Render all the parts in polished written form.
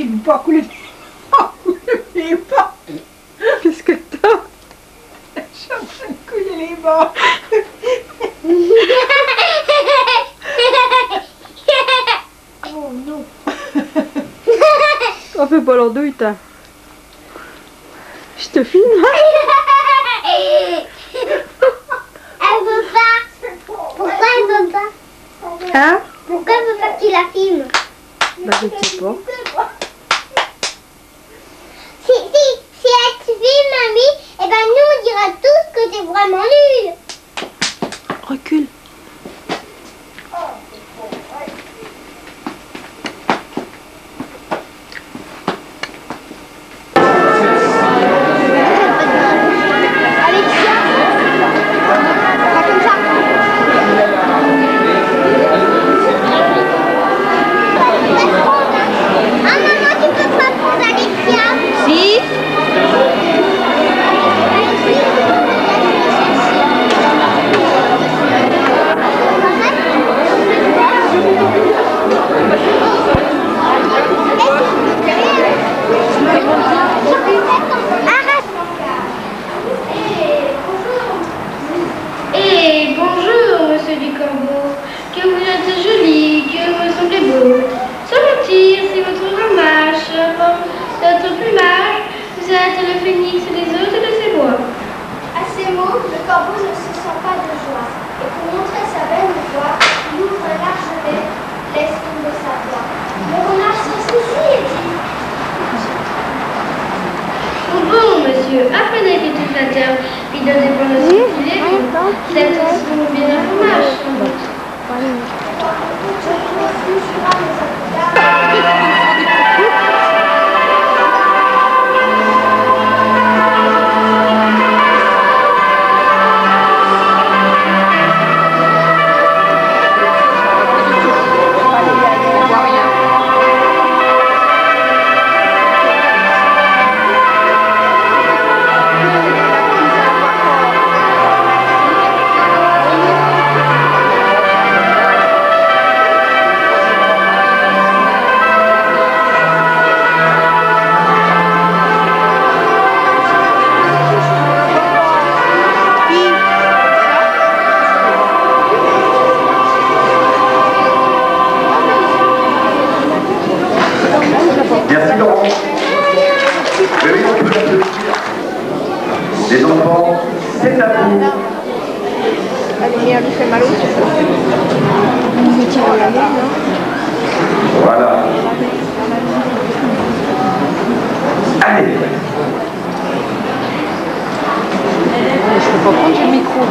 film, pas couler. Pas. Qu'est-ce que t'as? Je suis en train de couler les bords. Oh non. On fait pas l'andouille, t'as. Je te filme. Elle veut pas. Pourquoi elle veut pas? Hein? Pourquoi elle veut pas qu'il la filme? Bah je sais pas. Si elle te filme, mamie, et ben nous on dira tous que t'es vraiment nul. Recule. Apprenez que toute la terre, puis donnez pour le circuler, c'est aussi bien un fromage. Les enfants, c'est à vous. La lumière lui fait mal aux yeux. Voilà. Allez. Je peux pas prendre le micro.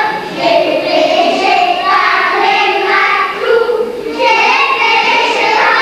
J'ai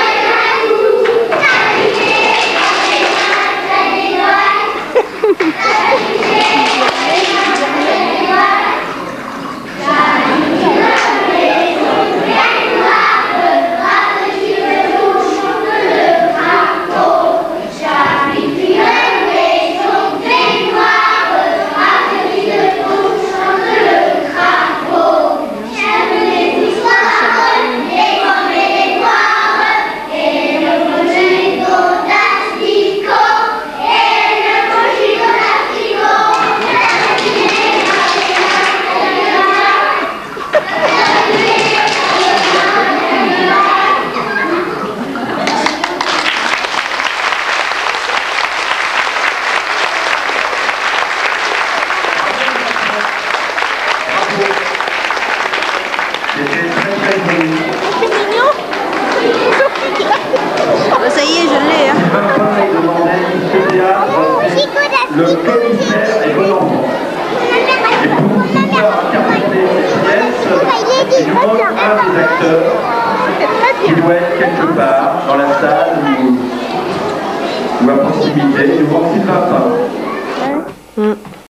ou à proximité, ne vous en pas.